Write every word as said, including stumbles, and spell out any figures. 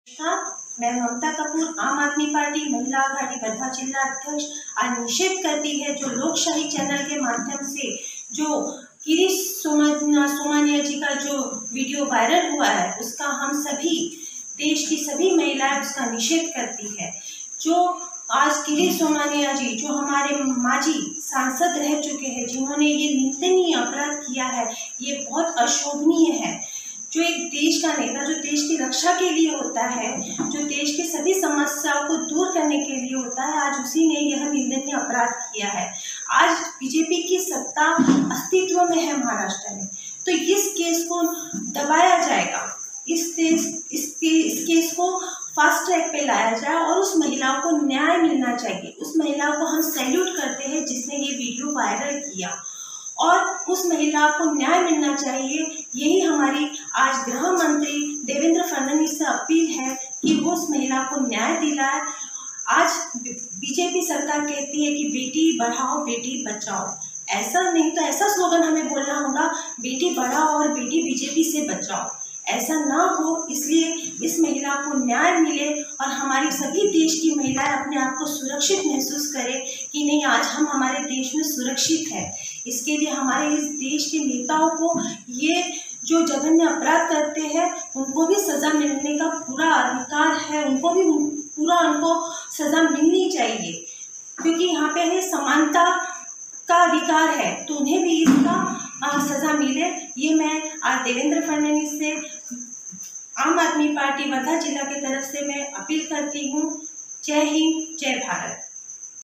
हाँ, मैं ममता कपूर, आम आदमी पार्टी महिला आघाड़ी वर्धा जिला अध्यक्ष आज निषेध करती है जो लोकशाही चैनल के माध्यम से जो गिरीश सोमानिया जी का जो वीडियो वायरल हुआ है उसका हम सभी देश की सभी महिलाएं उसका निषेध करती है। जो आज गिरीश सोमानिया जी जो हमारे माजी सांसद रह चुके हैं, जिन्होंने ये निंदनीय अपराध किया है, ये बहुत अशोभनीय है। जो एक देश का नेता जो देश की रक्षा के लिए होता है, जो देश की सभी समस्याओं को दूर करने के लिए होता है, आज उसी ने यह निंदनीय अपराध किया है। आज बीजेपी की सत्ता अस्तित्व में है महाराष्ट्र में, तो इस केस को दबाया जाएगा, इस देश इसके इस केस को फास्ट ट्रैक पे लाया जाए और उस महिलाओं को न्याय मिलना चाहिए। उस महिलाओं को हम सैल्यूट करते हैं जिसने ये वीडियो वायरल किया, और उस महिला को न्याय मिलना चाहिए। यही हमारी आज गृह मंत्री देवेंद्र फडणवीस से अपील है कि वो उस महिला को न्याय दिलाए। आज बीजेपी सरकार कहती है कि बेटी बढ़ाओ बेटी बचाओ, ऐसा नहीं तो ऐसा स्लोगन हमें बोलना होगा, बेटी बढ़ाओ और बेटी बीजेपी से बचाओ। ऐसा ना हो, इसलिए इस महिला को न्याय मिले और हमारी सभी देश की महिलाएं अपने आप को सुरक्षित महसूस करें कि नहीं, आज हम हमारे देश में सुरक्षित है। इसके लिए हमारे इस देश के नेताओं को ये जो जघन्य अपराध करते हैं उनको भी सज़ा मिलने का पूरा अधिकार है, उनको भी पूरा उनको सज़ा मिलनी चाहिए, क्योंकि यहाँ पे है समानता का अधिकार है, तो उन्हें भी इसका सज़ा मिले। ये मैं आज देवेंद्र फडणवीस से आम आदमी पार्टी वर्धा जिला की तरफ से मैं अपील करती हूँ। जय हिंद, जय भारत।